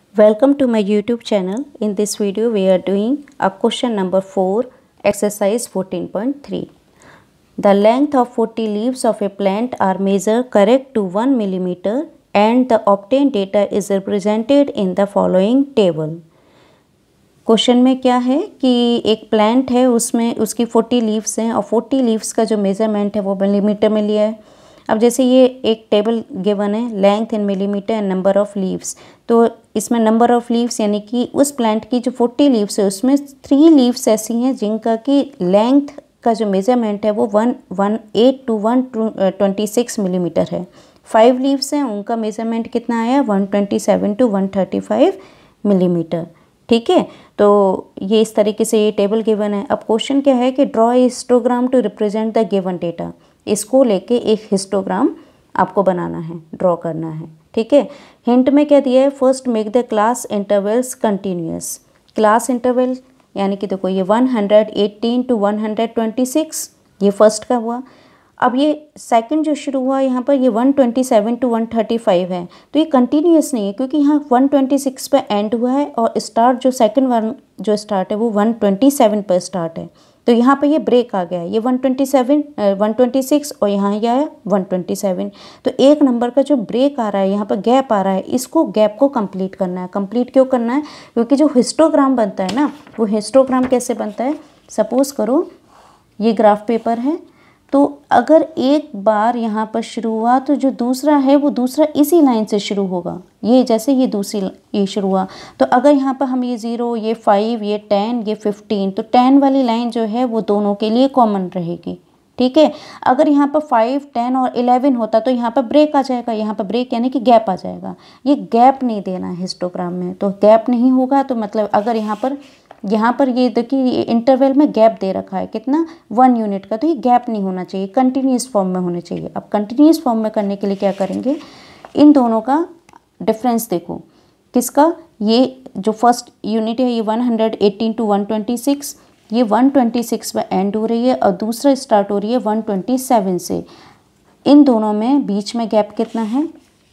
Welcome to my YouTube channel. In this video we are doing a question number 4, exercise 14.3. The length of 40 leaves of a plant are measured correct to 1 millimeter and the obtained data is represented in the following table. Question में क्या है कि एक plant है, उसमें उसकी 40 leaves हैं और 40 लीव्स का जो मेज़रमेंट है वो मिलीमीटर में लिया है। अब जैसे ये एक टेबल गिवन है, length in millimeter and number of leaves, तो इसमें नंबर ऑफ़ लीव्स यानी कि उस प्लांट की जो 40 लीव्स है उसमें 3 लीव्स ऐसी हैं जिनका कि लेंथ का जो मेज़रमेंट है वो 118 to 126 मिलीमीटर है। 5 लीव्स हैं, उनका मेज़रमेंट कितना आया 127 to 135 मिलीमीटर। ठीक है, तो ये इस तरीके से ये टेबल गिवन है। अब क्वेश्चन क्या है कि draw a histogram to represent the given data. इसको लेके एक हिस्टोग्राम आपको बनाना है, ड्रॉ करना है। ठीक है, हिंट में क्या दिया है, first make the class intervals continuous. Class interval यानी कि देखो ये 118 to 126 ये फर्स्ट का हुआ। अब ये सेकंड जो शुरू हुआ यहाँ पर ये 127 to 135 है, तो ये कंटिन्यूअस नहीं है क्योंकि यहाँ 126 पे एंड हुआ है और स्टार्ट जो सेकंड वन जो स्टार्ट है वो 127 पर स्टार्ट है। तो यहाँ पे ये ब्रेक आ गया है, ये 126 और यहाँ ये आया 127। तो एक नंबर का जो ब्रेक आ रहा है, यहाँ पर गैप आ रहा है, इसको गैप को कंप्लीट करना है। कंप्लीट क्यों करना है, क्योंकि जो हिस्टोग्राम बनता है ना, वो हिस्टोग्राम कैसे बनता है, सपोज़ करो ये ग्राफ पेपर है, तो अगर एक बार यहाँ पर शुरू हुआ तो जो दूसरा है वो दूसरा इसी लाइन से शुरू होगा। ये जैसे ये दूसरी ये शुरू हुआ, तो अगर यहाँ पर हम ये 0, ये 5, ये 10, ये 15, तो 10 वाली लाइन जो है वो दोनों के लिए कॉमन रहेगी। ठीक है, अगर यहाँ पर 5, 10 और 11 होता तो यहाँ पर ब्रेक आ जाएगा, यहाँ पर ब्रेक यानी कि गैप आ जाएगा। ये गैप नहीं देना है हिस्टोग्राम में, तो गैप नहीं होगा तो मतलब अगर यहाँ पर ये देखिए इंटरवल में गैप दे रखा है कितना 1 यूनिट का, तो ये गैप नहीं होना चाहिए, कंटिन्यूस फॉर्म में होने चाहिए। अब कंटिन्यूस फॉर्म में करने के लिए क्या करेंगे, इन दोनों का डिफरेंस देखो, किसका, ये जो फर्स्ट यूनिट है ये 118 to 126, ये 126 पर एंड हो रही है और दूसरा स्टार्ट हो रही है 127 से। इन दोनों में बीच में गैप कितना है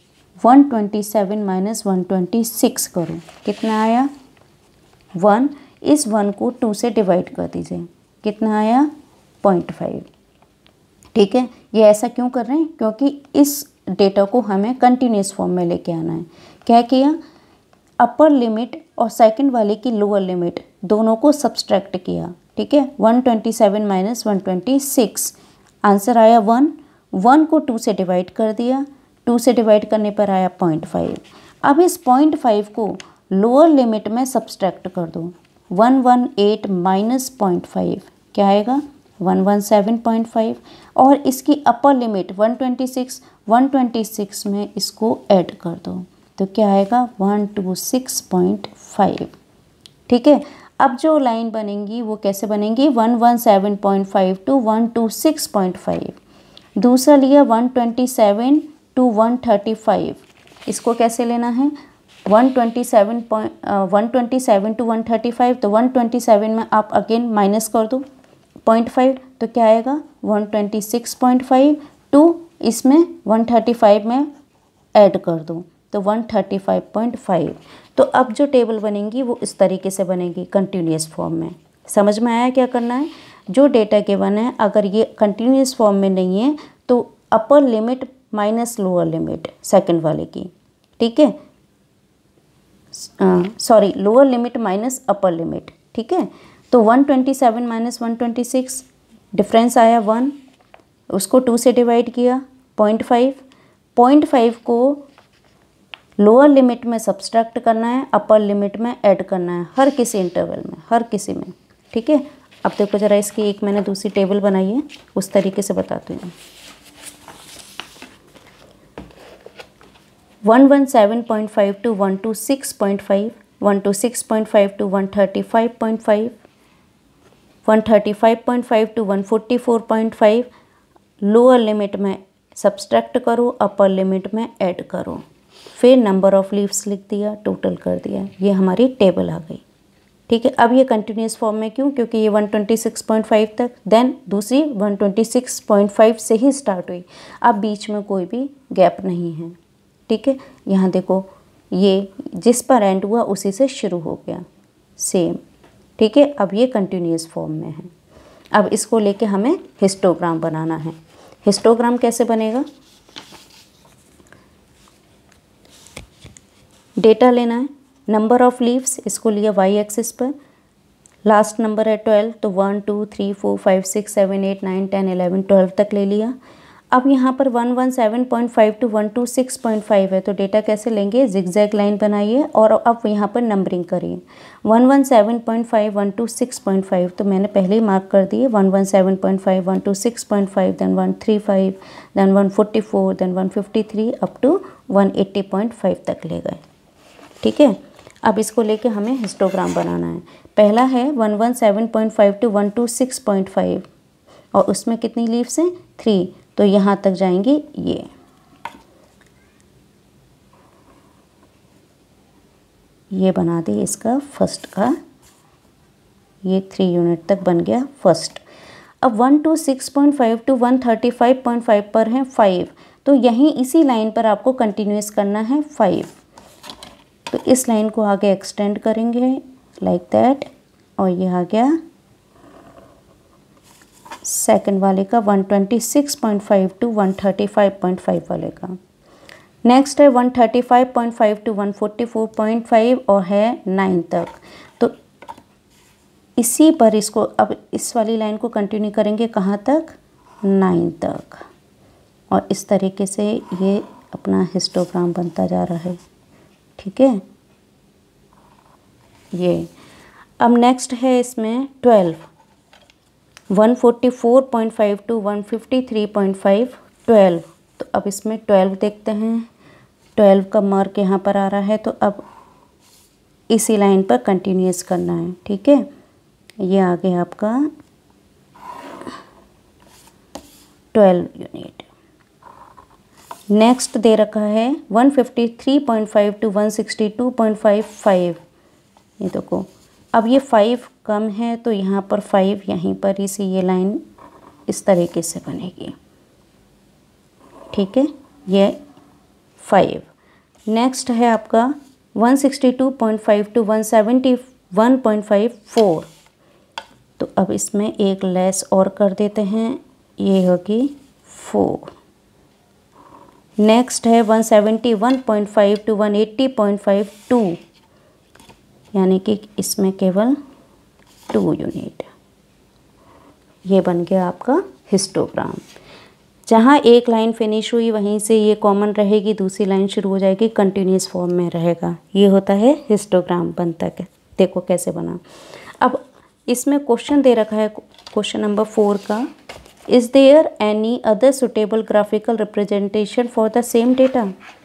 127 माइनस 126 करो, कितना आया 1। इस 1 को 2 से डिवाइड कर दीजिए, कितना आया 0.5। ठीक है, ये ऐसा क्यों कर रहे हैं, क्योंकि इस डेटा को हमें कंटिन्यूस फॉर्म में लेके आना है। क्या किया, अपर लिमिट और सेकंड वाले की लोअर लिमिट दोनों को सब्सट्रैक्ट किया। ठीक है, 127 माइनस 126, आंसर आया 1। 1 को 2 से डिवाइड कर दिया, 2 से डिवाइड करने पर आया 0.5। अब इस 0.5 को लोअर लिमिट में सब्सट्रैक्ट कर दो, 118 माइनस 0.5 क्या आएगा 117.5, और इसकी अपर लिमिट 126 में इसको ऐड कर दो तो क्या आएगा 126.5। ठीक है, अब जो लाइन बनेंगी वो कैसे बनेंगी 117.5 to 126.5। दूसरा लिया 127 to 135, इसको कैसे लेना है 127 to 135, तो 127 में आप अगेन माइनस कर दो 0.5 तो क्या आएगा 126.5 टू इसमें 135 में ऐड कर दो तो 135.5। तो अब जो टेबल बनेंगी वो इस तरीके से बनेगी कंटिन्यूस फॉर्म में। समझ में आया क्या करना है, जो डेटा गिवन है अगर ये कंटिन्यूस फॉर्म में नहीं है तो upper limit minus lower limit second वाले की। ठीक है, sorry lower limit minus upper limit. ठीक है, तो 127 माइनस 126 डिफरेंस आया 1, उसको 2 से डिवाइड किया 0.5 को लोअर लिमिट में सब्सट्रैक्ट करना है, अपर लिमिट में ऐड करना है, हर किसी इंटरवल में, हर किसी में। ठीक है, अब देखो ज़रा इसकी एक मैंने दूसरी टेबल बनाई है, उस तरीके से बताती हूँ। 117.5 to 126.5, 126.5 to 135.5, 135.5 to 144.5, lower limit में सब्सट्रैक्ट करो, अपर लिमिट में ऐड करो, फिर नंबर ऑफ़ लीव्स लिख दिया, टोटल कर दिया, ये हमारी टेबल आ गई। ठीक है, अब ये कंटिन्यूस फॉर्म में क्यों, क्योंकि ये 126.5 तक, देन दूसरी 126.5 से ही स्टार्ट हुई, अब बीच में कोई भी गैप नहीं है। ठीक है, यहाँ देखो ये जिस पर एंड हुआ उसी से शुरू हो गया, सेम। ठीक है, अब ये कंटिन्यूस फॉर्म में है। अब इसको लेके हमें हिस्टोग्राम बनाना है। हिस्टोग्राम कैसे बनेगा? डेटा लेना है, नंबर ऑफ लीव्स, इसको लिया वाई एक्सिस पर, लास्ट नंबर है 12, तो 1 2 3 4 5 6 7 8 9 10 11 12 तक ले लिया। अब यहाँ पर 117.5 to 126.5 है, तो डेटा कैसे लेंगे? जिगजैग लाइन बनाइए और अब यहाँ पर नंबरिंग करिए। 117.5 126.5 तो मैंने पहले ही मार्क कर दिए। 117.5 126.5 then 135 then 144 then 153 up to 180.5 तक ले गए। ठीक है, अब इसको लेके हमें हिस्टोग्राम बनाना है। पहला है 117.5 to 126.5 और उसमें कितनी लीव्स हैं? 3, तो यहाँ तक जाएंगी ये बना दी इसका फर्स्ट का, ये 3 यूनिट तक बन गया फर्स्ट। अब 126.5 to 135.5 पर है 5, तो यहीं इसी लाइन पर आपको कंटिन्यूस करना है 5। तो इस लाइन को आगे एक्सटेंड करेंगे लाइक दैट, और ये आ गया सेकंड वाले का 126.5 to 135.5 वाले का। नेक्स्ट है 135.5 to 144.5 और है 9 तक। तो इसी पर इसको अब इस वाली लाइन को कंटिन्यू करेंगे कहाँ तक? 9 तक। और इस तरीके से ये अपना हिस्टोग्राम बनता जा रहा है। ठीक है, ये अब नेक्स्ट है इसमें 12, 144.5 to 153.5 12। तो अब इसमें 12 देखते हैं, 12 का मार्क यहाँ पर आ रहा है, तो अब इसी लाइन पर कंटिन्यूस करना है। ठीक है, ये आ गया आपका 12 यूनिट। नेक्स्ट दे रखा है 153.5 to 162.55। ये देखो, अब ये 5 कम है तो यहाँ पर 5 यहीं पर इसी ये लाइन इस तरीके से बनेगी। ठीक है, ये 5। नेक्स्ट है आपका 162.5 to 171.54। तो अब इसमें एक लेस और कर देते हैं, ये होगी 4। नेक्स्ट है 171.5 to 180.52, यानी कि इसमें केवल 2 यूनिट। ये बन गया आपका हिस्टोग्राम। जहाँ एक लाइन फिनिश हुई वहीं से ये कॉमन रहेगी, दूसरी लाइन शुरू हो जाएगी, कंटिन्यूस फॉर्म में रहेगा। ये होता है हिस्टोग्राम बनता है। देखो कैसे बना। अब इसमें क्वेश्चन दे रखा है, क्वेश्चन नंबर 4 का, is there any other suitable graphical representation for the same data?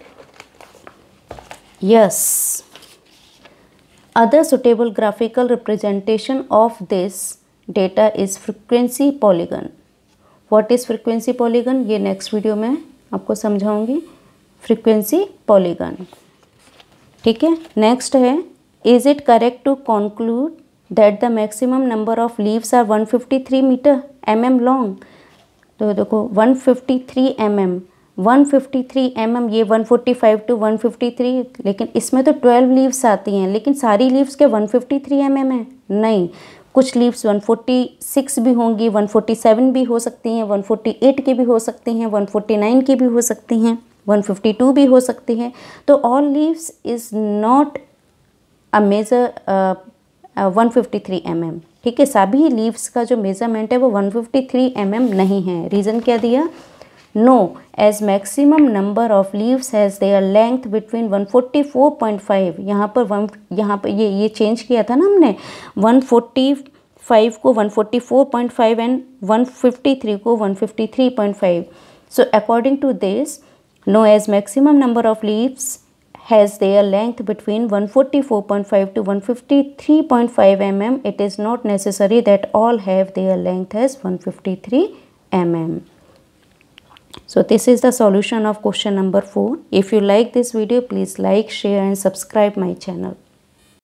Yes, other suitable graphical representation of this data is frequency polygon. What is frequency polygon? ये next वीडियो में आपको समझाऊंगी। frequency polygon, ठीक है। Next है, is it correct to conclude that the maximum number of leaves are 153 mm long? तो देखो 153 mm, 153 mm, ये 145 to 153, लेकिन इसमें तो 12 लीव्स आती हैं, लेकिन सारी लीव्स के 153 mm है? नहीं, कुछ लीव्स 146 भी होंगी, 147 भी हो सकती हैं, 148 की भी हो सकती हैं, 149 की भी हो सकती हैं, 152 भी हो सकती हैं। तो all leaves is not a measure 153 mm, ठीक है। सभी लीव्स का जो मेजरमेंट है वो 153 mm नहीं है। रीज़न क्या दिया? No, as maximum number of leaves has their length between 144.5, यहाँ पर ये चेंज किया था ना हमने, 145 को 144.5 एंड 153 को 153.5। So according to this, no, as maximum number of leaves has their length between 144.5 to 153.5 mm, it is not necessary that all have their length as 153 mm. So this is the solution of question number 4. If you like this video, please like, share and subscribe my channel.